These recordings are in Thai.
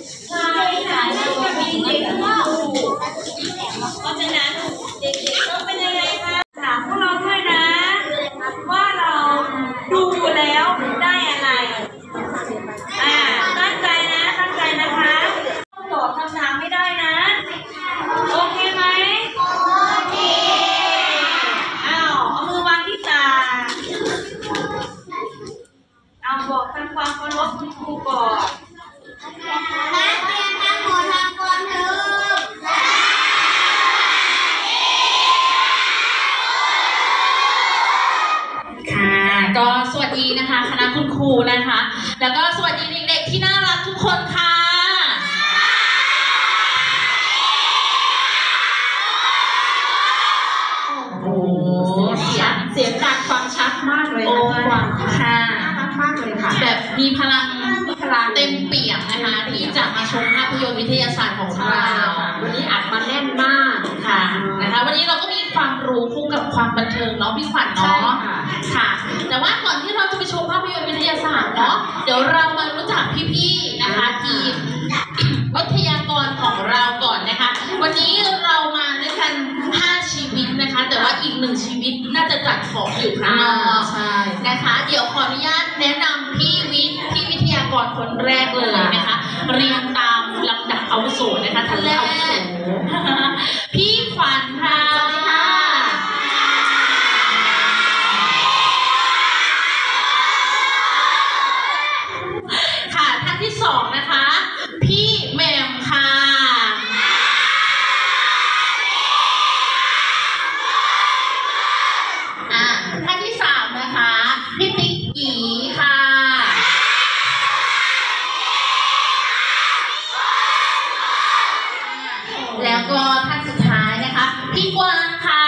ใช่ค่ะแล้วมีเด็กก็เพราะฉะนั้นเด็กๆก็เป็นยังไงคะถามพวกเราด้วยนะว่าเราดูแล้วได้อะไรตั้งใจนะตั้งใจนะคะตอบคำถามไม่ได้นะโอเคไหมโอเคเอามือวางที่ตาเอาบอกทำความเคารพคุณครูก่อนนักเรียนทั้งหมดทำความเคารพค่ะก็สวัสดีนะคะคณะคุณครูนะคะแล้วก็สวัสดีเด็กๆที่น่ารักทุกคนค่ะโอ้เสียงดังฟังชัดมากเลยนะคะค่ะน่ารักมากเลยค่ะแบบมีพลังเต็มเปี่ยมนะคะที่จะมาชมภาพยนตร์วิทยาศาสตร์ของเราวันนี้อัดมาแน่นมากค่ะนะคะวันนี้เราก็มีความรู้คู่กับความบันเทิงเนาะพี่ขวัญเนาะค่ะแต่ว่าก่อนที่เราจะไปชมภาพยนตร์วิทยาศาสตร์เนาะเดี๋ยวเรามารู้จักพี่ๆนะคะทีมวิทยากรของเราก่อนนะคะวันนี้เรามาด้วยกัน5ชีวิตนะคะแต่ว่าอีก1ชีวิตน่าจะจัดของอยู่ข้างนอกนะคะเดี๋ยวขออนุญาตแนะนำพี่วิทยากรคนแรกเลยนะคะเรียงตามลำดับอาวุโสนะคะท่านแรกพี่ขวัญค่ะสวัสดีค่ะค่ะท่านที่2นะคะพี่แหม่มค่ะท่านที่3นะคะพี่ติ๊กกีค่ะแล้วก็ท่านสุดท้ายนะคะพี่กวางค่ะ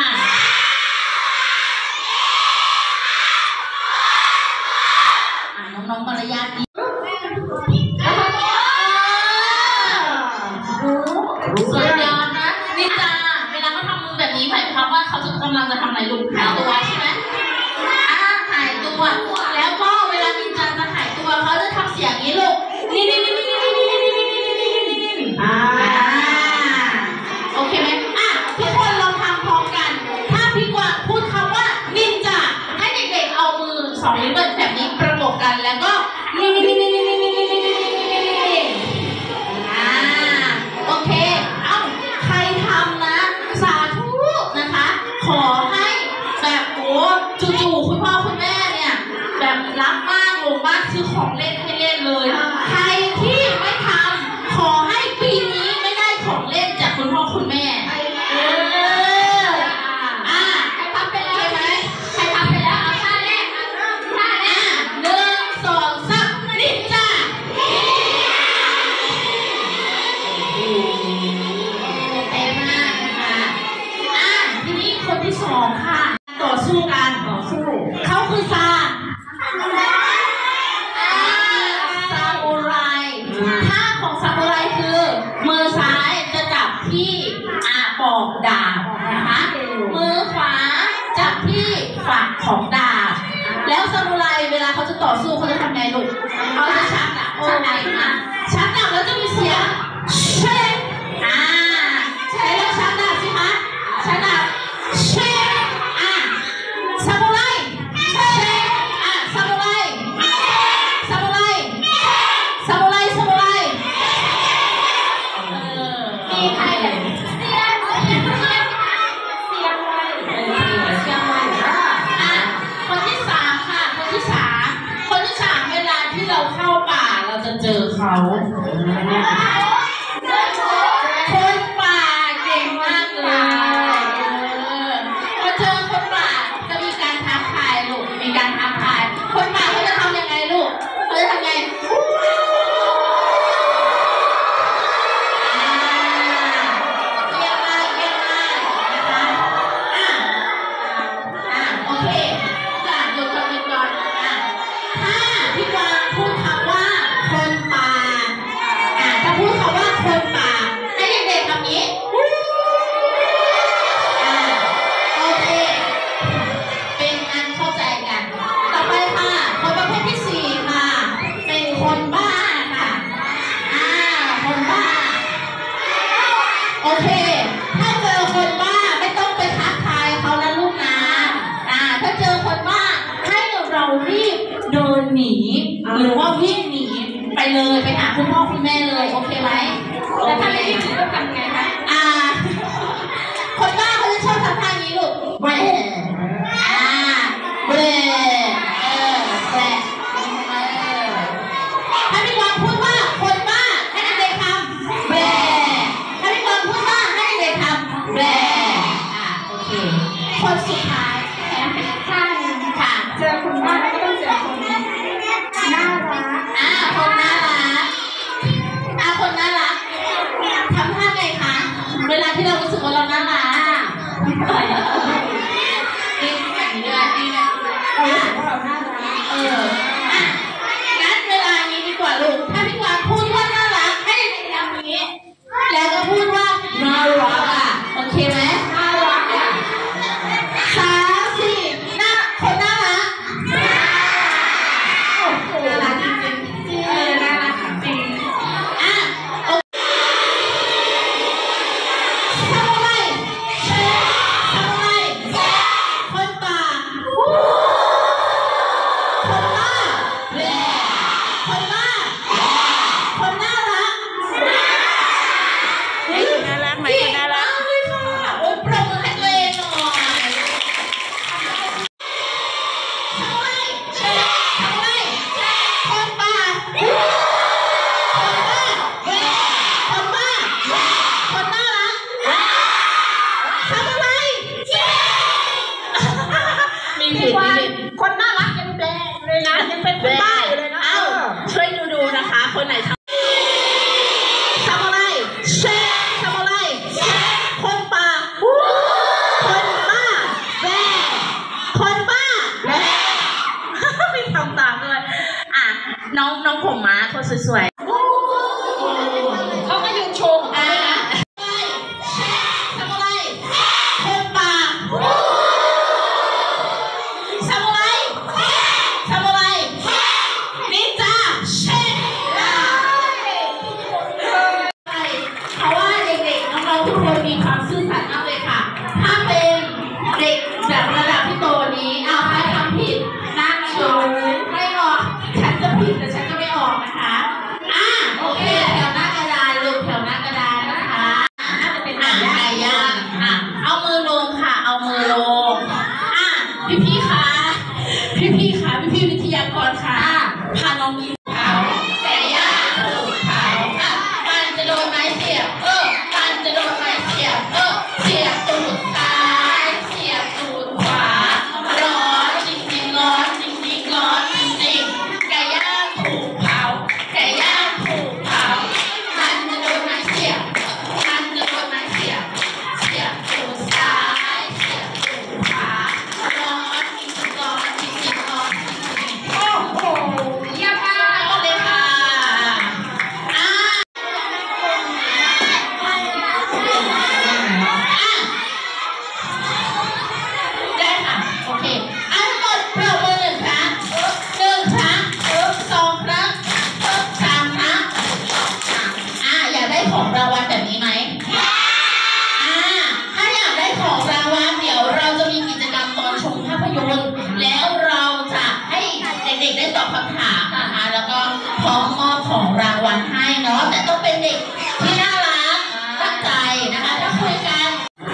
น้องๆมารยาทดีสุดยอดนะนี่จ้าเวลาเขาทำมือแบบนี้หมายความว่าเขากำลังจะทำอะไรลูกหายตัวใช่ไหมหายตัวแล้วก็เวลานินจาจะหายตัวเขาจะทำเสียงนี้ลูกนี่โอเคไหมทุกคนลองทำพร้อมกันถ้าพี่กวางพูดคำว่านินจาให้เด็กๆเอามือ2นิ้วแบบนี้ประกบกันแล้วก็โอเคใครทำนะสาธุนะคะขอให้แบบจู่ๆคุณพ่อคุณแม่เนี่ยแบบรักมากลงมากซื้อของเล่นให้เล่นเลยใครที่ไม่ทำขอให้ปีนี้ไม่ได้ของเล่นจากคุณพ่อคุณแม่ใครทำไปแล้วไหมใครทำไปแล้วเอาท่าแรกเริ่มท่าแรก1 2 3นินจาเต็มมากนะคะทีนี้คนที่2ค่ะต่อสู้เขาคือซามูไรท่าของซามูไรคือมือซ้ายจะจับที่ปอกดาบนะคะมือขวาจับที่ฝักของดาบแล้วซามูไรเวลาเขาจะต่อสู้เขาจะทำไงลูกเขาจะชักดาบชักดาบแล้วจะมีเสียงเชฟใช้แล้วชักดาบสิคะชักดาบเชฟซามูไรซามูไรมีใครแบบเสียงไว้คนที่3ค่ะคนที่3เวลาที่เราเข้าป่าเราจะเจอเขาคนป่าเก่งมากเลยพอเจอคนป่าจะมีการท้าทายลูกคนป่าเขาจะทำยังไงลูกเขาจะทำไงเยี่ยมมากนะคะโอเคหยุดก่อนถ้าพี่กวางพูดคำว่าคนป่าถ้าพูดคำว่าเลยไปหาคุณพ่อคุณแม่เลยโอเคไหมแล้วถ้าไม่คิดถึงก็ทำไงคะคนบ้าเขาจะชอบทำท่านี้ลูกแบรแบรแบรถ้าพี่กวางพูดว่าคนบ้าให้เด็กทำแบรถ้าพี่กวางพูดว่าให้เด็กทำแบรโอเคคนสุดท้ายค่ะเจอคุณบ้าแล้วก็ต้องเจอคนน่ารักคนน่ารักคนน่ารักทำท่าไงคะเวลาที่เรารู้สึกว่าเราน่ารักนี่แบบนี้ด้วยนี่แบบเราน่ารักงั้นเวลานี้ดีกว่าลูกถ้าพี่กวางพูดว่าน่ารักให้เด็กๆทำอย่างนี้แล้วก็พูดว่าน่ารักโอเคไหมน่ารัก3 4คนน่ารักน่ารักจริงๆน่ารักจริงทำอะไรคนป่าคนบ้าคนบ้าคนน่ารักน่ารักไหมคนน่ารักโอ้ยปรบมือให้ตัวเองหน่อยทำอะไรคนป่าคนบ้าคนน่ารักทำอะไรมีผิดคนน่ารักยังแปลเลยนะยังเป็นคนบ้าอยู่เลยนะช่วยดูนะคะคนไหนทำอะไรทำอะไรคนป่าคนบ้าคนบ้าไม่ทำตามเลยน้องผมม้าคนสวยๆเขาก็ยืนโชว์ของเขาเลยนะทำอะไรคนป่าทำอะไรนินจาเพราะว่าเด็กๆน้องๆทุกคนมีความซื่อสัตย์มากเลยค่ะถ้าเป็นเด็กแบบระดับที่โตนี้ใครทำผิดนั่งเฉยไม่ออกฉันจะผิดแต่ฉันจะไม่ออกนะคะโอเคแถวหน้ากระดานลูกแถวหน้ากระดานนะคะน่าจะเป็นไก่ย่างเอามือลงค่ะเอามือลงพี่คะพี่วิทยากรค่ะพาน้องกินเผาไก่ย่างเผามันจะโดนไม้เสียบมันจะโดนไม้เสียบเสียบตูดซ้ายเสียบตูดขวาร้อนจริงๆร้อนจริงๆร้อนจริงๆไก่ย่างถูกเผาไก่ย่างถูกเผามันจะโดนไม้เสียบมันจะโดนไม้เสียบเสียบตูดซ้ายเสียบตูดขวาร้อนจริงๆร้อนจริงๆร้อนจริงๆโอ้โหเยี่ยมมากเลยค่ะได้ค่ะโอเคทั้งหมดปรบมือ1 ครั้ง2 ครั้ง3 ครั้งอยากได้ของรางวัลแบบนี้ไหมถ้าอยากได้ของรางวัลเดี๋ยวเราจะมีกิจกรรมตอนชมภาพยนตร์แล้วเราจะให้เด็กๆได้ตอบคำถามนะคะแล้วก็พร้อมมอบของรางวัลให้เนาะแต่ต้องเป็นเด็กที่น่ารักตั้งใจนะคะถ้าคุยกัน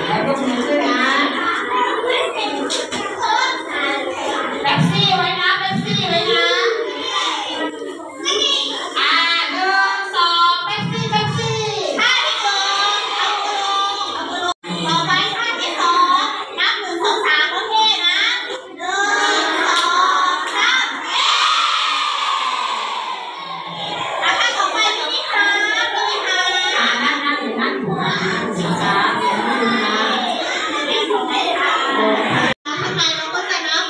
เป๊ปซี่ไว้นะเป๊ปซี่ไว้นะ1 2เป๊ปซี่ท่าที่2เอามือลงต่อไปท่าที่2นับ1 2 3โอเคนะ1 2 3ท่าต่อไปตัวนี้ค่ะนั่งอยู่นั่งหัวทำไมเราก็จะนับ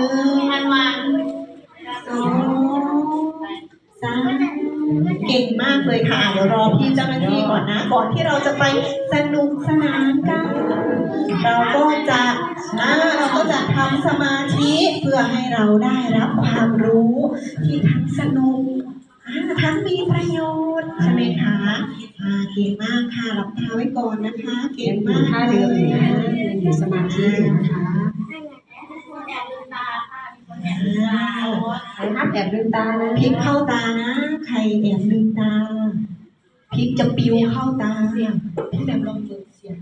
เก่งมากเลยค่ะเดี๋ยวรอพี่เจ้าหน้าที่ก่อนนะก่อนที่เราจะไปสนุกสนานกันเราก็จะทำสมาธิเพื่อให้เราได้รับความรู้ที่ทั้งสนุกทั้งมีประโยชน์ใช่ไหมคะเก่งมากค่ะหลับตาไว้ก่อนนะคะเก่งมากเลยอยู่สมาธินะคะใครห้ามแอบลืมตานะพริกเข้าตานะใครแอบลืมตาพริกจะปิวเข้าตาเนี่ยพี่แบบลองเปิดเสียง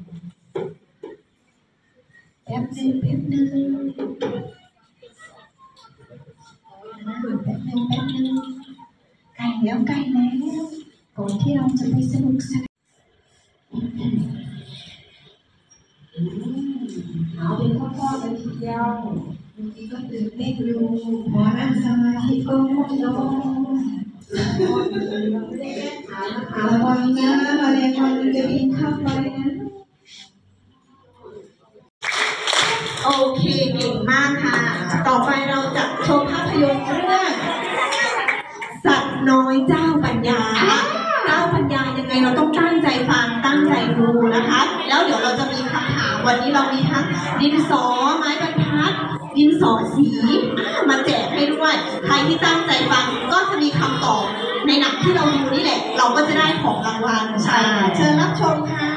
แป๊บนึงแป๊บนึงใกล้แล้วใกล้แล้วก่อนที่เราจะไปสนุกสนานเอาเป็นข้อๆเลยทีเดียวบางทีก็ตื่นเต้นอยู่พอนั่งสมาธิก็ง่วงนอนระวังนะแมลงวันจะบินเข้าไปนะโอเคเก่งมากค่ะต่อไปเราจะชมภาพยนตร์เรื่องสัตว์น้อยเจ้าปัญญาเจ้าปัญญายังไงเราต้องตั้งใจฟังตั้งใจดูนะคะแล้วเดี๋ยวเราจะมีคำถามวันนี้เรามีทั้งดินสอไม้บรรทัดดินสอสีมาแจกให้ด้วยใครที่ตั้งใจฟังก็จะมีคำตอบในหนังที่เราดูนี่แหละเราก็จะได้ของรางวัลใช่เชิญรับชมค่ะ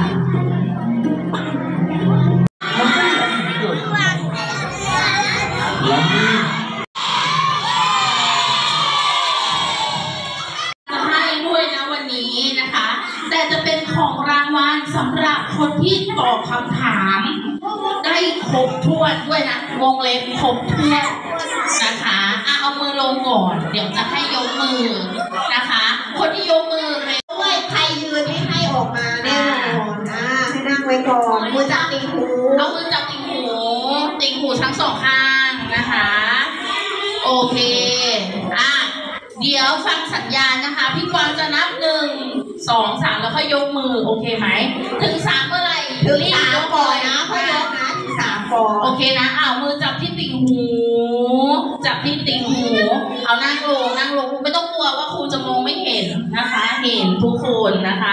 แต่จะเป็นของรางวัลสำหรับคนที่ตอบคำถามได้ครบถ้วนด้วยนะวงเล็บครบถ้วนนะคะเอามือลงก่อนเดี๋ยวจะให้ยกมือนะคะคนที่ยกมือเลยด้วยใครยืนไม่ให้ออกมาแน่นอนให้นั่งไว้ก่อนมือจับติ่งหูเอามือจับติ่งหูทั้งสองข้างนะคะโอเคเดี๋ยวฟังสัญญาณนะคะพี่กวางจะนับ1 2 3แล้วค่อยยกมือโอเคไหมถึง3เมื่อไหร่ถึง3ก่อนนะค่อยยกนะถึง3ก่อนโอเคนะมือจับที่ติ่งหูจับที่ติ่งหูเอานั่งลงไม่ต้องกลัวว่าครูจะมองไม่เห็นนะคะเห็นทุกคนนะคะ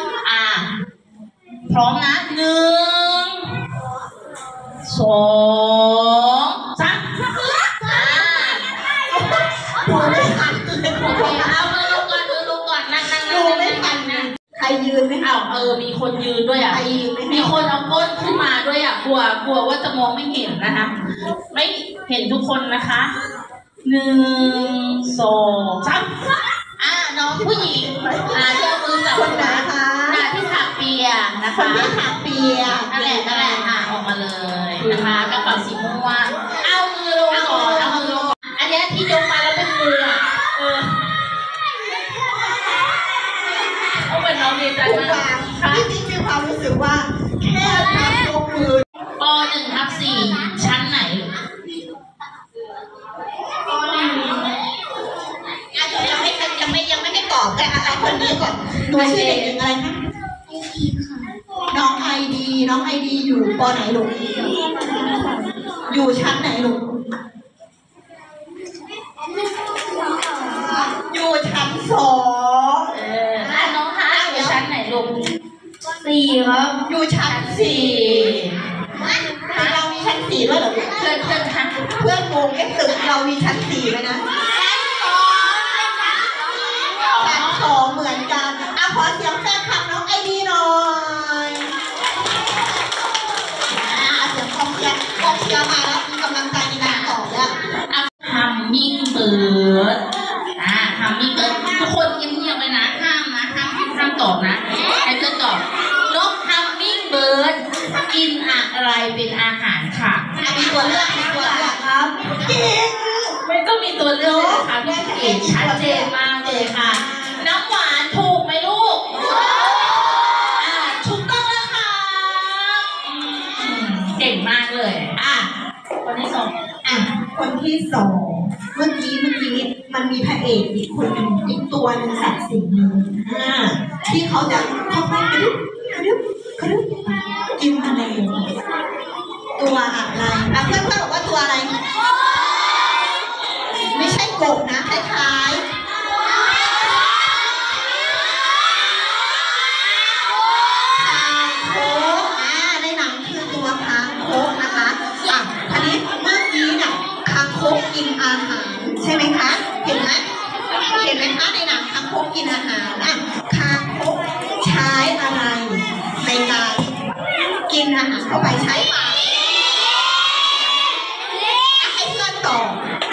พร้อมนะ1 2 3เอามือลงก่อนนั่งไม่ทันนะใครยืนไหมมีคนยืนด้วยมีคนเอาก้นขึ้นมาด้วยกลัวว่าจะมองไม่เห็นนะคะไม่เห็นทุกคนนะคะ1 2 3น้องผู้หญิงที่เอามือจับคนนะคะที่ถักเปียนะคะคนที่ถักเปียนั่นแหละออกมาเลยนะคะกระเป๋าสีม่วงเอามือลงก่อนอันนี้ที่ยกมาแล้วเป็นมือเป็นน้องดีใจมากที่จริงมีความรู้สึกว่าแค่นับยกมือป.1 ทับ 4ชั้นไหนป.1ยังไม่ได้ตอบแต่อะไรคนนี้ก่อนหนูชื่อเด็กหญิงอะไรคะน้องไอดีอยู่ป.ไหนลูกอยู่ชั้นไหนลูกอยู่ชั้น2 น้องฮะอยู่ชั้นไหนลูก4ครับอยู่ชั้น4เรามีชั้น4ด้วยเหรอเพื่อนงงตึกเรามีชั้น4ไหมนะชั้น2เหมือนกันขอเสียงแฟนคลับน้องไอดีหน่อยเสียงกองเชียร์มาแล้วมีกำลังใจในการตอบแล้วฮัมมิงเบิร์ดทุกคนเงียบๆเลยนะห้ามตอบนะให้เพื่อนตอบนกฮัมมิงเบิร์ดกินอะไรเป็นอาหารค่ะมีตัวเลือกครับไม่ต้องมีตัวเลือกค่ะพี่เอกชัดเจนมากเลยค่ะน้ำหวานถูกไหมลูกถูกต้องแล้วค่ะเก่งมากเลยคนที่ 2เมื่อกี้มันมีพระเอกอีกคนหนึ่งอีกตัวหนึ่งสัตว์สิ่งหนึ่งที่เขาจะค่อยๆกระดึ๊บกินอะไรตัวอะไรเพื่อนบอกว่าตัวอะไรไม่ใช่กบนะคล้ายๆในหนังคือตัวคางคกนะคะอันนี้เมื่อกี้เนี่ยคางคกกินอาหารใช่ไหมคะเห็นไหมคะในหนังคางคกกินอาหารคางคกใช้อะไรในการกินอาหารเข้าไปใช้ปากให้เพื่อนตอบ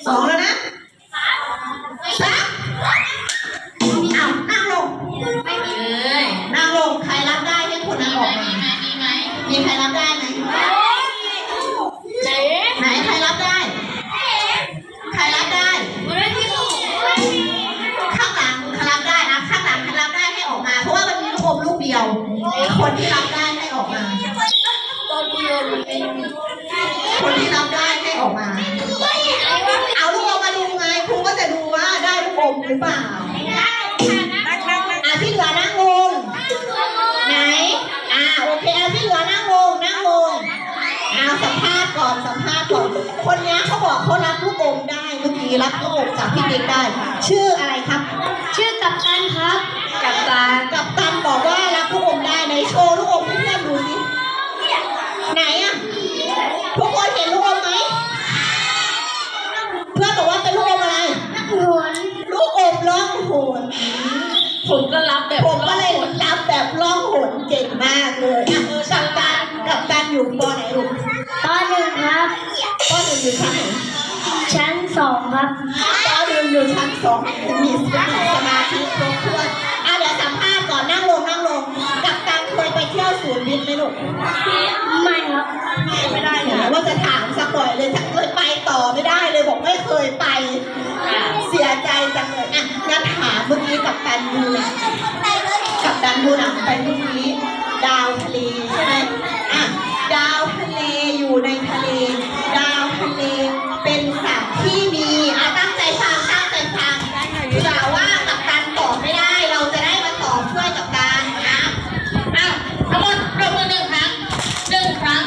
2แล้วนะ3เอานั่งลงไม่มีเลยนั่งลงใครรับได้ให้คนนั้นออกมามีไหมมีใครรับได้ไหมไหนใครรับได้ใครรับได้ข้างหลังใครรับได้นะข้างหลังใครรับได้ให้ออกมาเพราะว่ามันมีลูกอมลูกเดียวคนที่รับได้ให้ออกมาคนที่รับได้ให้ออกมาเอาลูกอมมาดูไงครูก็จะดูว่าได้ลูกอมหรือเปล่าที่เหลือนั่งลงไหนโอเคที่เหลือนั่งลงสัมภาษณ์ก่อนคนนี้เขาบอกเขารับลูกอมได้เมื่อกี้รับลูกอมจากพี่เด็กได้ชื่ออะไรครับชื่อกัปตันครับกัปตันบอกว่ารับลูกอมได้ไหนโชว์ลูกอมให้เพื่อนดูสิไหนอ่ะทุกคนเห็นลูกอมไหมเพื่อนบอกว่าเป็นลูกอมอะไรลูกอมล่องหนผมก็รับแบบผมก็เลยรับแบบล่องหนเก่งมากเลยกัปตันอยู่ป.ไหนลูกป.1 ครับป.1อยู่ชั้นไหนชั้น 2ครับป.1อยู่ชั้น 2มีสมาธิครบถ้วนเดี๋ยวสัมภาษณ์ก่อนนั่งลงกัปตันเคยไปเที่ยวศูนย์วิทย์ไหมลูกไม่ครับไม่ได้เลยว่าจะถามสักหน่อยเลยถ้าเคยไปต่อไม่ได้เลยบอกไม่เคยไปเสียใจจังเลยงั้นถามเมื่อกี้กัปตันดูหนังไปเมื่อกี้ดาวทะเลใช่ไหมดาวทะเลอยู่ในทะเลดาวทะเลเป็นสัตว์ที่มีตั้งใจฟังแต่ว่ากัปตันตอบไม่ได้เราจะได้มาตอบช่วยกัปตันนะทั้งหมดปรบมือ1 ครั้ง 2 ครั้ง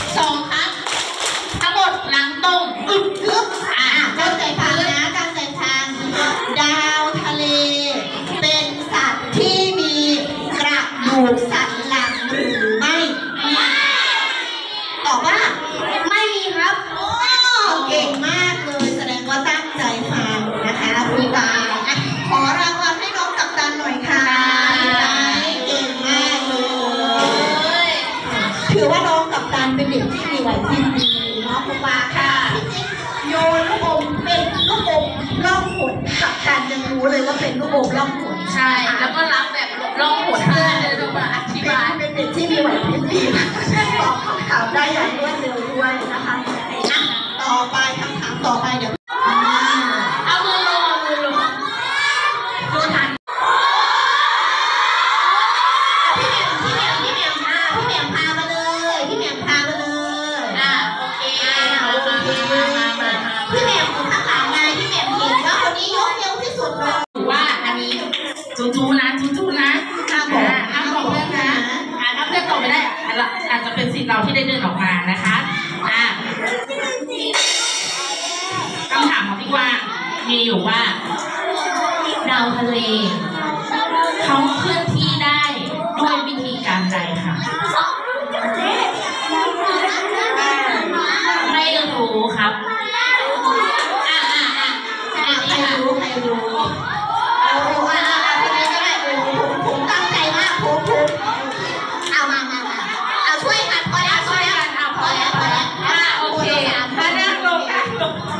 ทั้งหมดหลังตรงตั้งใจฟังนะตั้งใจฟังดาวทะเลเป็นสัตว์ที่มีกระดูกสันหลังหรือไม่ตอบว่าไม่มีครับเก่งมากเลยแสดงว่าตั้งใจฟังนะคะคุณตาขอรางวัลให้น้องกัปตันหน่อยค่ะเก่งมากเลยถือว่าน้องกัปตันเป็นเด็กที่มีไหวพริบดีเนาะคุณตาค่ะโยนลูกอมเป็นลูกอมล่องหนกัปตันยังรู้เลยว่าเป็นลูกอมล่องหนใช่แล้วก็รับแบบล่องหนเพื่อนเลยจะมาอธิบายเป็นเด็กที่มีไหวพริบดีตอบคำถามได้อย่างรวดเร็วด้วยนะคะต่อไปคำถามต่อไปเดี๋ยวเอามือลงดูทันพี่แหม่มพามาเลยโอเคมาพี่แหม่มข้างหลังไงพี่แหม่มเห็นว่าคนนี้ยกเร็วที่สุดเลยว่าอันนี้จูนะห้ามบอกเพื่อนนะถ้าเพื่อนตอบไม่ได้อาจจะเป็นสิทธิ์เราที่ได้เดินออกมานะคะคำถามของพี่กวางมีอยู่ว่าดาวทะเลเขาเคลื่อนที่ได้ด้วยวิธีการใดค่ะไม่รู้ครับใครรู้คนไหนก็ได้ผมตั้งใจมากผมเอามาช่วยกันพอแล้วโอเคมานั่งลงโอเค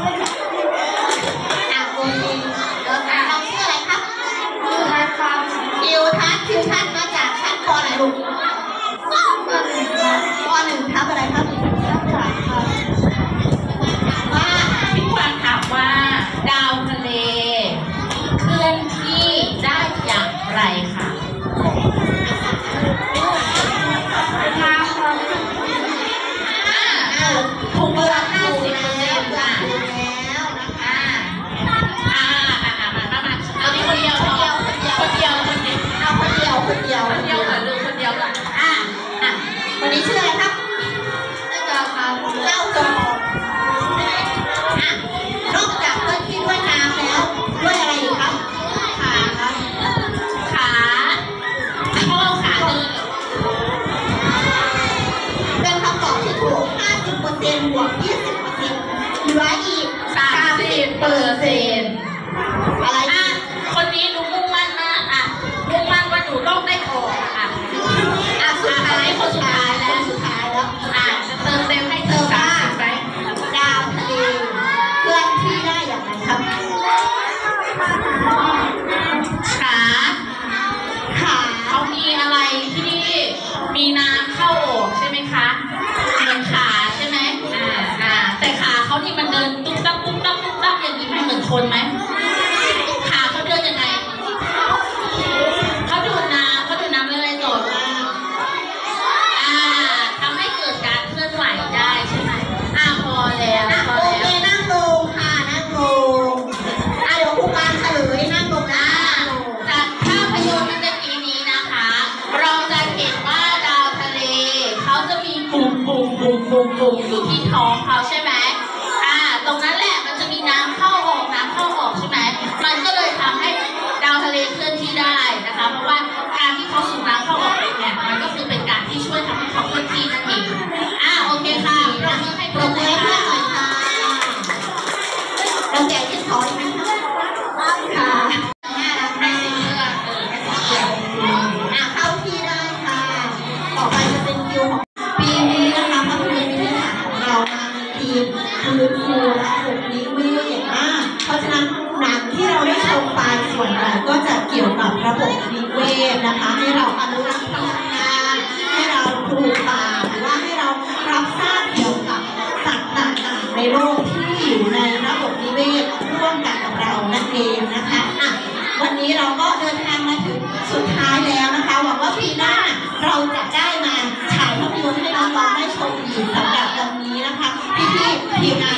เราชื่ออะไรครับทิวทัศน์มาจากชั้นป.ไหนลูกครับขาเขามีอะไรที่มีน้ำเข้าออกใช่ไหมคะเหมือนขาใช่ไหมแต่ขาเขาที่มันเดินตุ๊บตับตุ๊บตับตุ๊บตับอย่างนี้เหมือนคนไหมขาเขาเดินยังไงเขาดูดน้ำเลยต่อทำให้เกิดการเคลื่อนไหวได้ใช่ไหมพอแล้วโอเคนั่งลงค่ะนั่งลงเดี๋ยวครูปานเฉลยนั่งลงจากภาพยนตร์มันจะมีนี้นะคะ เราจะเห็นว่าดาวทะเลเขาจะมีปุ่มอยู่ที่ท้องเขาใช่ไหมตรงนั้นแหละมันจะมีน้ำเข้าออกใช่ไหมมันก็เลยทำให้ดาวทะเลเคลื่อนที่ได้นะคะเพราะว่าการที่เขาสูบน้ำเข้าออกเนี่ยมันก็คือเป็นการที่ช่วยทำให้เขาเคลื่อนที่นั่นเองโอเคค่ะปรบมือให้เพื่อนหน่อยค่ะเราแจกที่ถอยไหมค่ะเข้าที่ได้ค่ะต่อไปจะเป็นคิวของปีนี้นะคะภาพยนตร์วิทยาศาสตร์ของเรามาในทีมฟื้นฟูระบบนิเวศเพราะฉะนั้นหนังที่เราได้ชมไปส่วนใหญ่ก็จะเกี่ยวกับระบบนิเวศนะคะให้เราอนุรักษ์พลังงานให้เราปลูกป่าหรือว่าให้เรารับทราบเกี่ยวกับสัตว์ต่างๆในโลกที่อยู่ในระบบนิเวศร่วมกันกับเรานั่นเองนะคะวันนี้เราก็เดินทางมาถึงสุดท้ายแล้วนะคะหวังว่าปีหน้าเราจะได้มาฉายภาพยนตร์ให้น้องๆได้ชมอีกสำหรับวันนี้นะคะพี่ๆทีมงาน